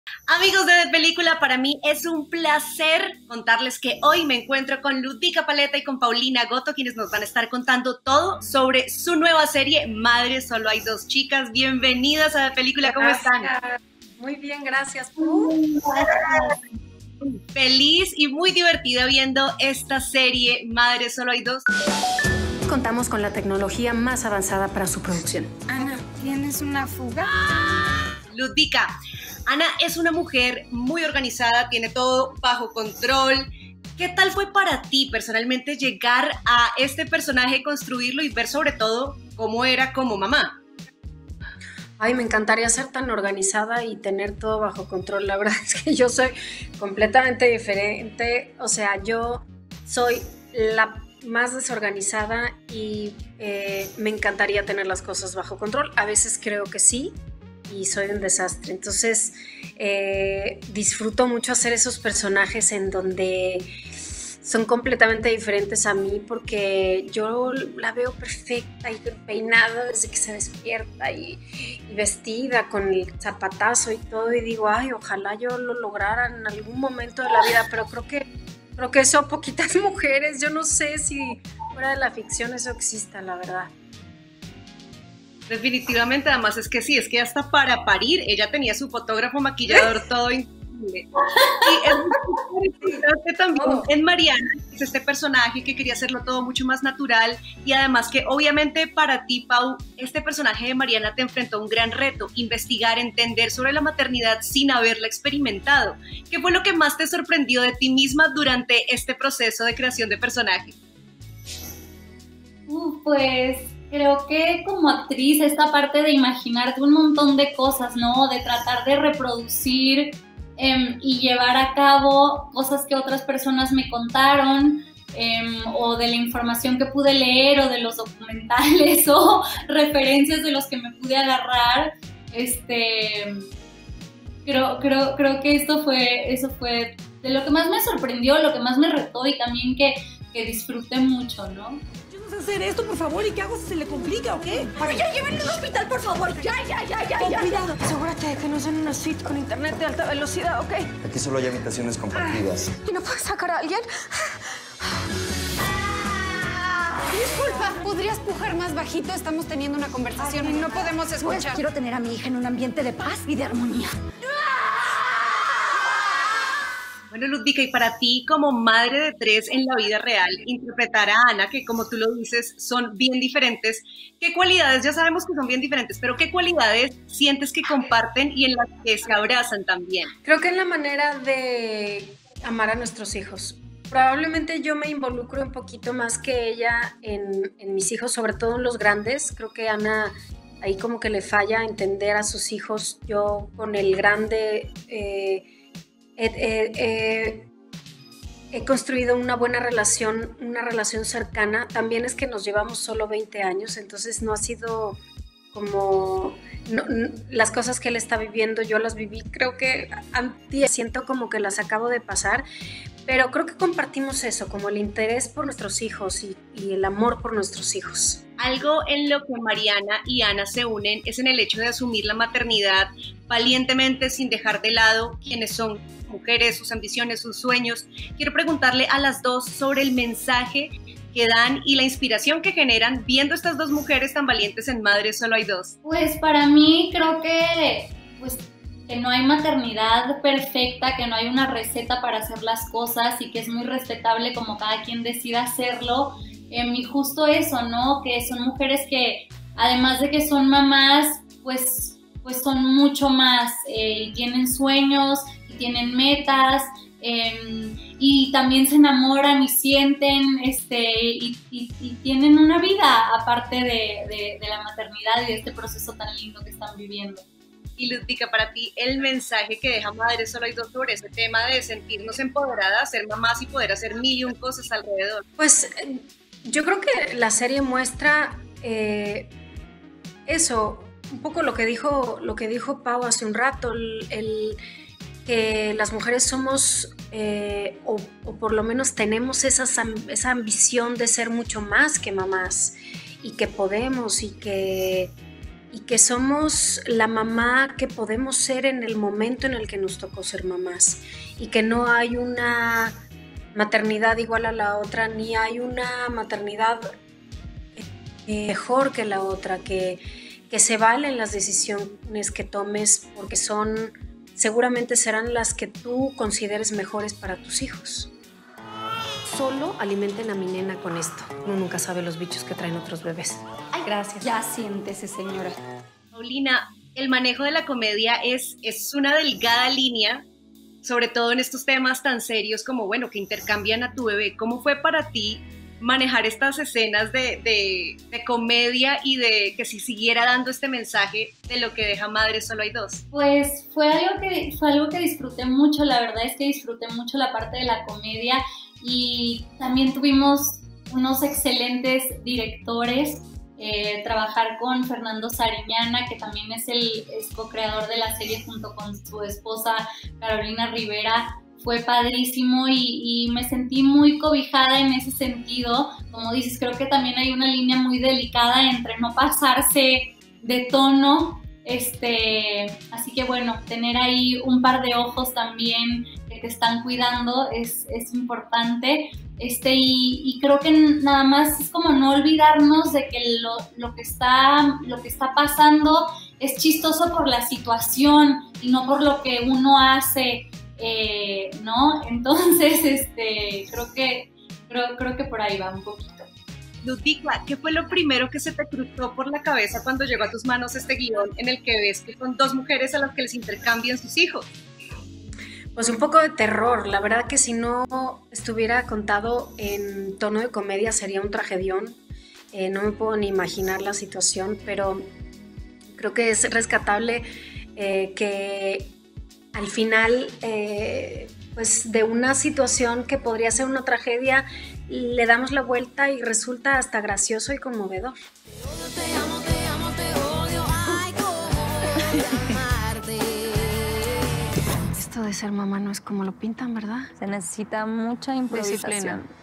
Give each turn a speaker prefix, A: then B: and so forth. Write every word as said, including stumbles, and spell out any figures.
A: Amigos de De Película, para mí es un placer contarles que hoy me encuentro con Ludica Paleta y con Paulina Goto, quienes nos van a estar contando todo sobre su nueva serie Madre Solo Hay Dos Chicas. Bienvenidas a De Película, ¿cómo
B: Gracias.
A: están?
B: Muy bien, gracias. ¿Tú?
A: Feliz y muy divertida viendo esta serie Madre Solo Hay Dos.
C: Contamos con la tecnología más avanzada para su producción.
B: Ana, ¿tienes una fuga?
A: Ludica, Ana es una mujer muy organizada, tiene todo bajo control. ¿Qué tal fue para ti personalmente llegar a este personaje, construirlo y ver sobre todo cómo era como mamá?
B: Ay, me encantaría ser tan organizada y tener todo bajo control. La verdad es que yo soy completamente diferente. O sea, yo soy la más desorganizada y eh, me encantaría tener las cosas bajo control. A veces creo que sí y soy un desastre. Entonces, eh, disfruto mucho hacer esos personajes en donde son completamente diferentes a mí, porque yo la veo perfecta y peinada desde que se despierta y, y vestida con el zapatazo y todo, y digo, ay, ojalá yo lo lograra en algún momento de la vida, pero creo que, creo que son poquitas mujeres. Yo no sé si fuera de la ficción eso exista, la verdad.
A: Definitivamente, además es que sí, es que hasta para parir ella tenía su fotógrafo, maquillador, todo increíble. Y es muy interesante también
B: Oh.
A: en Mariana, es este personaje que quería hacerlo todo mucho más natural, y además que obviamente para ti, Pau, este personaje de Mariana te enfrentó a un gran reto: investigar, entender sobre la maternidad sin haberla experimentado. ¿Qué fue lo que más te sorprendió de ti misma durante este proceso de creación de personaje?
D: Uh, pues creo que como actriz esta parte de imaginarte un montón de cosas, ¿no? De tratar de reproducir eh, y llevar a cabo cosas que otras personas me contaron, eh, o de la información que pude leer, o de los documentales o referencias de los que me pude agarrar. Este, creo, creo, creo que esto fue, eso fue de lo que más me sorprendió, lo que más me retó, y también que, que disfruté mucho, ¿no?
E: Hacer esto, por favor, ¿y qué hago si se le complica o qué?
F: Pero ya llévenme al hospital, por favor. Ya, ya, ya, ya,
E: Con
F: ya.
E: cuidado. Asegúrate de que no sean una suite con internet de alta velocidad, ¿ok?
G: Aquí solo hay habitaciones compartidas.
F: ¿Y no puedes sacar a alguien? Disculpa, ¿podrías pujar más bajito? Estamos teniendo una conversación y no podemos escuchar.
E: Pues quiero tener a mi hija en un ambiente de paz y de armonía.
A: Bueno, Ludvika, y para ti, como madre de tres en la vida real, interpretar a Ana, que como tú lo dices, son bien diferentes, ¿qué cualidades, ya sabemos que son bien diferentes, pero qué cualidades sientes que comparten y en las que se abrazan también?
B: Creo que en la manera de amar a nuestros hijos. Probablemente yo me involucro un poquito más que ella en, en mis hijos, sobre todo en los grandes. Creo que Ana ahí como que le falla entender a sus hijos. Yo con el grande eh, eh, eh, eh, he construido una buena relación, una relación cercana. También es que nos llevamos solo veinte años, entonces no ha sido como... No, no, las cosas que él está viviendo yo las viví, creo que siento como que las acabo de pasar, pero creo que compartimos eso, como el interés por nuestros hijos y, y el amor por nuestros hijos.
A: Algo en lo que Mariana y Ana se unen es en el hecho de asumir la maternidad valientemente, sin dejar de lado quienes son mujeres, sus ambiciones, sus sueños. Quiero preguntarle a las dos sobre el mensaje que dan y la inspiración que generan viendo estas dos mujeres tan valientes en Madre Solo Hay Dos.
D: Pues para mí creo que, pues, que no hay maternidad perfecta, que no hay una receta para hacer las cosas, y que es muy respetable como cada quien decida hacerlo. Eh, y justo eso, ¿no? Que son mujeres que, además de que son mamás, pues, pues son mucho más, eh, y tienen sueños, y tienen metas, eh, y también se enamoran y sienten, este, y, y, y tienen una vida aparte de, de, de la maternidad y de este proceso tan lindo que están viviendo.
A: Y Ludvika, para ti, el mensaje que deja Madre Solo Hay Dos sobre ese tema de sentirnos empoderadas, ser mamás y poder hacer mil y un cosas alrededor.
B: Pues yo creo que la serie muestra eh, eso, un poco lo que dijo, lo que dijo Pau hace un rato, el, el que las mujeres somos, eh, o, o por lo menos tenemos esa, esa ambición de ser mucho más que mamás, y que podemos, y que y que somos la mamá que podemos ser en el momento en el que nos tocó ser mamás y que no hay una maternidad igual a la otra, ni hay una maternidad mejor que la otra, que, que se valen las decisiones que tomes porque son, seguramente serán las que tú consideres mejores para tus hijos.
C: Solo alimenten a mi nena con esto. Uno nunca sabe los bichos que traen otros bebés.
F: Ay,
C: gracias.
F: Ya siéntese, señora.
A: Paulina, el manejo de la comedia es, es una delgada línea, sobre todo en estos temas tan serios como, bueno, que intercambian a tu bebé. ¿Cómo fue para ti manejar estas escenas de, de, de comedia y de que si siguiera dando este mensaje de lo que deja madre solo hay dos?
D: Pues fue algo que, fue algo que disfruté mucho, la verdad es que disfruté mucho la parte de la comedia y también tuvimos unos excelentes directores. Eh, trabajar con Fernando Sariñana, que también es el es co-creador de la serie junto con su esposa Carolina Rivera, fue padrísimo y, y me sentí muy cobijada en ese sentido. Como dices, creo que también hay una línea muy delicada entre no pasarse de tono, este, así que bueno, tener ahí un par de ojos también que te están cuidando es, es importante. Este, y, y creo que nada más es como no olvidarnos de que lo, lo, que está, lo que está pasando es chistoso por la situación y no por lo que uno hace, eh, ¿no? Entonces, este, creo que, creo, creo que por ahí va un poquito.
A: Ludwika, ¿qué fue lo primero que se te cruzó por la cabeza cuando llegó a tus manos este guión en el que ves que son dos mujeres a las que les intercambian sus hijos?
B: Pues un poco de terror. La verdad que si no estuviera contado en tono de comedia sería un tragedión. Eh, no me puedo ni imaginar la situación, pero creo que es rescatable eh, que al final, eh, pues de una situación que podría ser una tragedia, le damos la vuelta y resulta hasta gracioso y conmovedor.
H: Te amo, te amo, te odio. Ay, cómo voy a amarte.
C: Esto de ser mamá no es como lo pintan, ¿verdad?
I: Se necesita mucha improvisación.
C: Disciplina.